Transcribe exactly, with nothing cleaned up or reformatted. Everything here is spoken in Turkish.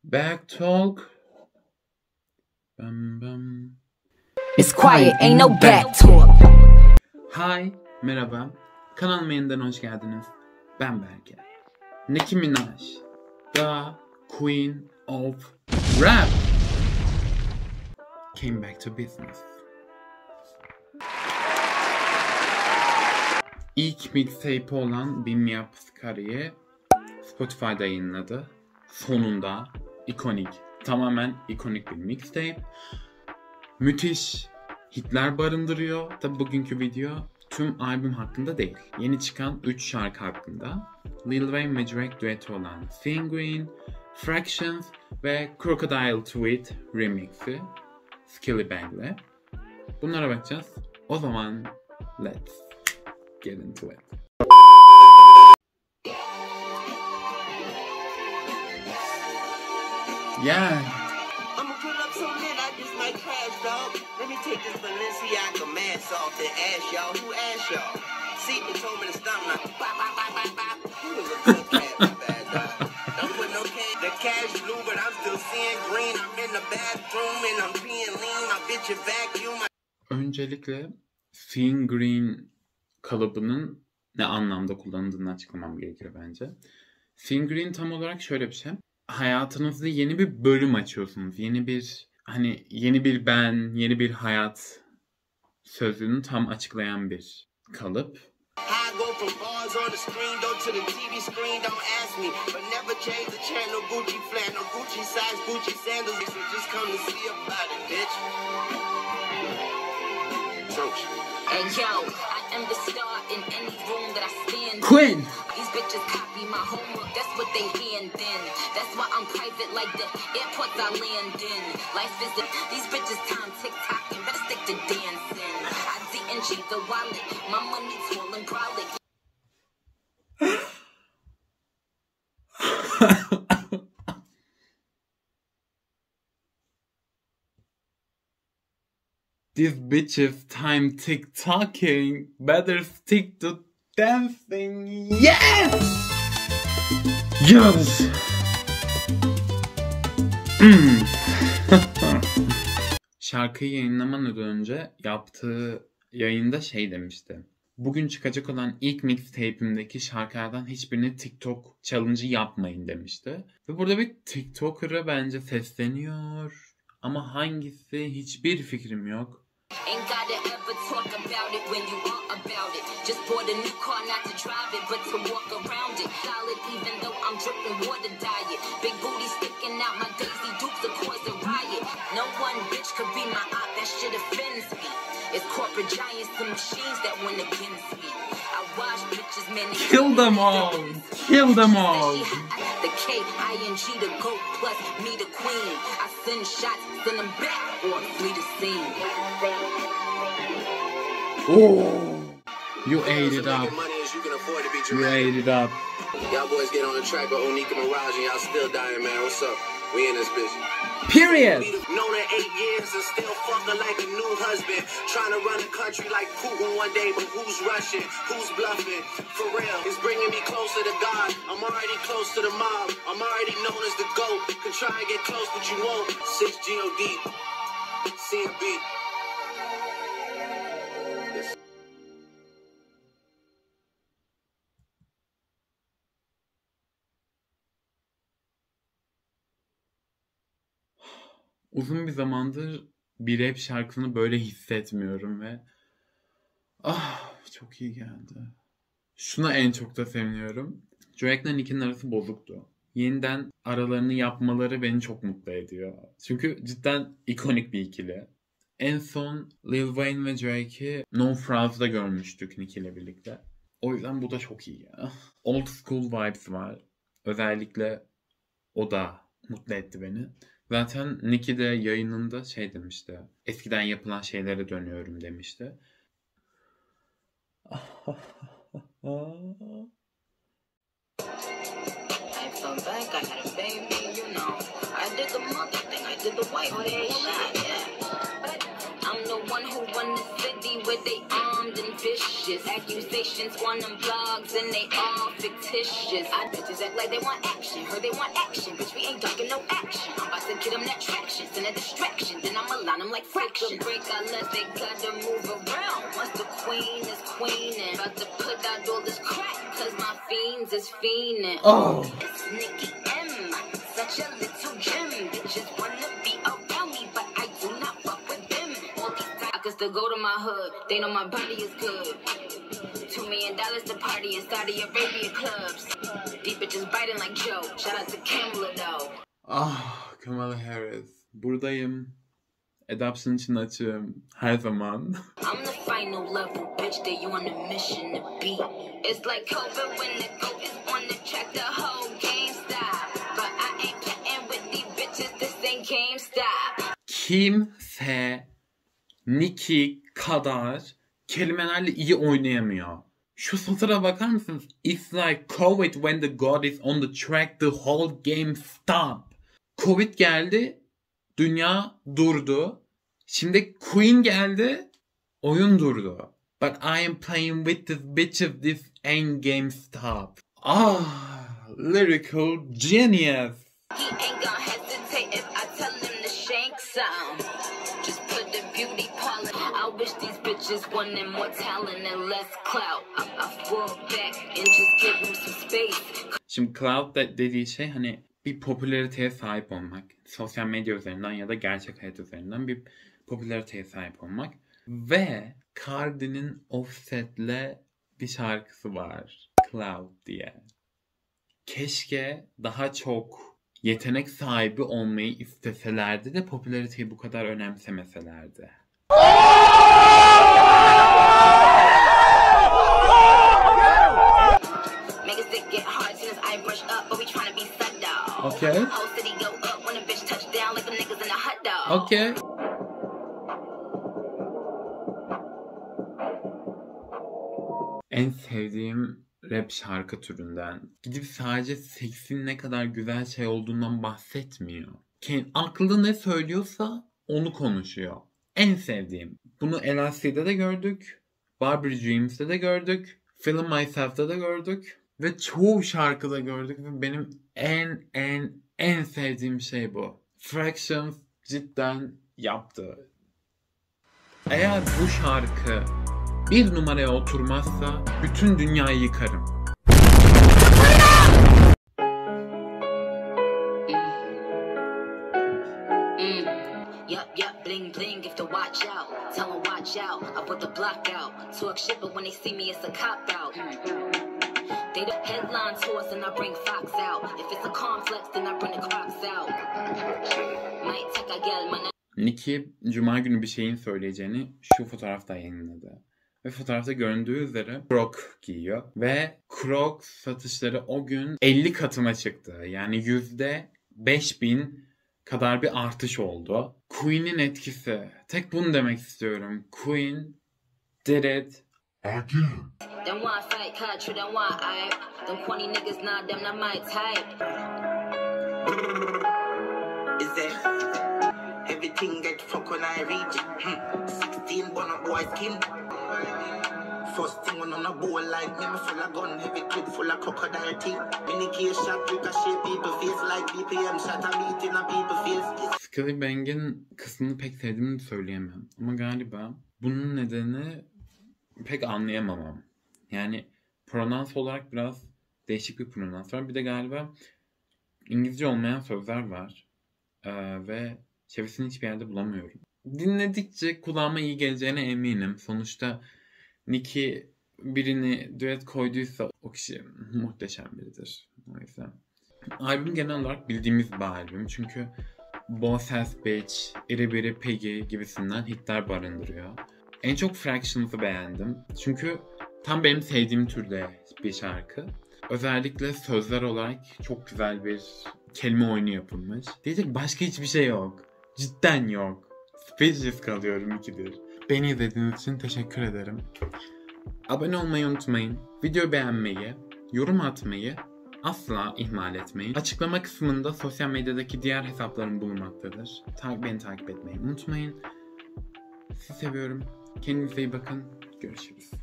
Back talk. Bam bam. It's quiet, ain't no back talk. Hi, merhaba. Kanalıma yeniden hoş geldiniz. Ben Berke. Nicki Minaj, the Queen of Rap, came back to business. İlk mixtape olan Beam Me Up Scari'yi Spotify'da yayınladı. Sonunda ikonik, tamamen ikonik bir mixtape. Müthiş hitler barındırıyor. Tabi bugünkü video tüm albüm hakkında değil. Yeni çıkan üç şarkı hakkında. Lil Wayne ve Drake düeti olan Seeing Green, Fractions ve Crocodile Tweet remix'i Skillibang'le. Bunlara bakacağız. O zaman let's get into it. Yeah. I'ma pull up so lit, I just might crash, dog. Let me take this Balenciaga mask off and ask y'all, who asked y'all? See, they told me to stop now. Bop, bop, bop, bop, bop. Who was a good cat, my bad dog? Don't put no cash. The cash blue, but I'm still seeing green. I'm in the bathroom and I'm being lean. My bitch a vacuum. Öncelikle Seeing Green kalıbının ne anlamda kullanıldığını açıklamam gerekir bence. Seeing Green tam olarak şöyle bir şey. Hayatınızda yeni bir bölüm açıyorsunuz. Yeni bir hani yeni bir ben, yeni bir hayat sözünü tam açıklayan bir kalıp. I go from bars on the screen, though to the T V screen, don't ask me. But never change the channel, Gucci flannel, Gucci size, Gucci sandals. So just come to see about it, bitch. And yo, I am the star in any room that I stand in. Queen! These bitches copy my homework, that's what they hand in. That's why I'm private like the airports I land in. Life is a, these bitches time TikTok and better stick to dancing. I didn't cheat the wallet, my money tall and brolic. These bitches time TikToking, better stick to dancing. Yes! Yes! Mm. Şarkıyı yayınlamadan önce yaptığı yayında şey demişti. Bugün çıkacak olan ilk mixtape'imdeki şarkılardan hiçbirini TikTok challenge'ı yapmayın demişti. Ve burada bir TikToker'a bence sesleniyor. Ama hangisi hiçbir fikrim yok. Ain't gotta ever talk about it when you are about it. Just bought a new car not to drive it, but to walk around it. Solid even though I'm dripping water diet. Big booty sticking out, my Daisy Dukes will cause a riot. No one bitch could be my op, that shit offends me. It's corporate giants and machines that win against me. I watch bitches, man, they Kill them all! Kill them all! The K I N G the GOAT plus me the queen. I send shots, send them back, or flee the scene. Oh, you ate it up. You ate it up. Y'all boys get on the track with Onika Mirage and y'all still dying, man. What's up? We in this bitch. Period. Known her eight years and still fucking like a new husband. Trying to run the country like Putin one day, but who's rushing? Who's bluffing? For real, it's bringing me closer to God. I'm already close to the mob. I'm already known as the GOAT. Can try and get close, but you won't. six G O D. C M B. Uzun bir zamandır bir rap şarkısını böyle hissetmiyorum ve ah çok iyi geldi. Şuna en çok da seviniyorum. Drake'le Nicki'nin arası bozuktu. Yeniden aralarını yapmaları beni çok mutlu ediyor. Çünkü cidden ikonik bir ikili. En son Lil Wayne ve Drake'i No Fraws'da görmüştük Nicki ile birlikte. O yüzden bu da çok iyi ya. Old school vibes var. Özellikle o da mutlu etti beni. Zaten Nicki de yayınında şey demişti. Eskiden yapılan şeylere dönüyorum demişti. I fell back, I had a baby, you know. I did the mother thing, I did the white thing, yeah. I'm the one who won the city where they um and vicious. Accusations on them blogs and they all fictitious. I bitches act like they want action, heard they want action. Bitch, we ain't talking no action. I'm about to get them that traction, send a distraction. Then I'ma line them like fraction. Break unless they gotta move around. Once the queen is queening, about to put out all this crack, cause my fiends is fiending. Oh. It's Nicki M, such a little gem. Bitches wanna be around me, but I do not fuck with them. All these talkers to go to my hood, they know my body is good. Two million dollars to party in Saudi Arabia clubs. Deep bitches biting like Joe. Shout out to Kamala though. Ah, Kamala Harris. Buradayım. Adoption için açığım. Her zaman. I'm the final level bitch that you on a mission to be. It's like COVID when the goat is on the track, the whole game stop. But I ain't playing with these bitches, this ain't GameStop. Kimse Nicki kadar kelimelerle iyi oynayamıyor. Şu satıra bakar mısınız? It's like COVID when the god is on the track, the whole game stop. Covid geldi, dünya durdu. Şimdi Queen geldi, oyun durdu. But I am playing with this bitches, this ain't game stop. Ah, lyrical genius. He ain't gonna hesitate if I tell him to shank some. Just put the beauty parlor. I wish these bitches wanted more talent and less clout. I, I fall back and just give them some space. Şimdi cloud de- dediği şey hani bir popülariteye sahip olmak. Sosyal medya üzerinden ya da gerçek hayat üzerinden bir popülariteye sahip olmak. Ve Cardi'nin Offset'le bir şarkısı var. Cloud diye. Keşke daha çok yetenek sahibi olmayı isteselerdi de popülariteyi bu kadar önemsemeselerdi. Okay. Okay. En sevdiğim rap şarkı türünden. Gidip sadece seksin ne kadar güzel şey olduğundan bahsetmiyor. Kendi aklında ne söylüyorsa onu konuşuyor. En sevdiğim. Bunu L L C'de de gördük. Barbie Dreams'te de gördük. Feeling Myself'ta da gördük. Ve çoğu şarkıda gördük. Ve benim en en en sevdiğim şey bu. Fractions cidden yaptı. Eğer bu şarkı bir numaraya oturmazsa bütün dünyayı yıkarım. Yup, yup, bling bling, if to watch out. Tell them watch out, I put the block out. Talk shit, but when they see me, it's a cop out. They the headline source and I bring Fox out. If it's a complex, then I bring the crops out. Might take a gel, man. Nicki Cuma günü bir şeyin söyleyeceğini şu fotoğrafta yayınladı. Ve fotoğrafta göründüğü üzere Crocs giyiyor. Ve Crocs satışları o gün elli katına çıktı. Yani yüzde beş bin kadar bir artış oldu. Queen'in etkisi. Tek bunu demek istiyorum. Queen did it again. Them want fight, country, them want hype. Them corny niggas, nah, them not my type. Is that everything get fuck when I reach hmm. sixteen bun up boy skin. First thing on a bowl like me, me full of gun, heavy clip full of crocodile teeth. Mini case shot, ricochet people face like B P M shot, a beat in a people face. Skillibang'in kısmını pek sevdiğimi söyleyemem. Ama galiba bunun nedeni pek anlayamamam. Yani pronans olarak biraz değişik bir pronans var. Bir de galiba İngilizce olmayan sözler var. Ee, ve çevirisini hiçbir yerde bulamıyorum. Dinledikçe kulağıma iyi geleceğine eminim. Sonuçta Nicki birini düet koyduysa o kişi muhteşem biridir. O yüzden. Albüm genel olarak bildiğimiz bir albüm. Çünkü Boss Ass Bitch, İri Biri Piggy gibisinden hitler barındırıyor. En çok Fractions'ı beğendim. Çünkü tam benim sevdiğim türde bir şarkı. Özellikle sözler olarak çok güzel bir kelime oyunu yapılmış. Diyecek başka hiçbir şey yok. Cidden yok. Speechless kalıyorum ikidir. Beni izlediğiniz için teşekkür ederim. Abone olmayı unutmayın. Video beğenmeyi, yorum atmayı asla ihmal etmeyin. Açıklama kısmında sosyal medyadaki diğer hesaplarım bulunmaktadır. Ta- beni takip etmeyi unutmayın. Sizi seviyorum. Kendinize iyi bakın. Görüşürüz.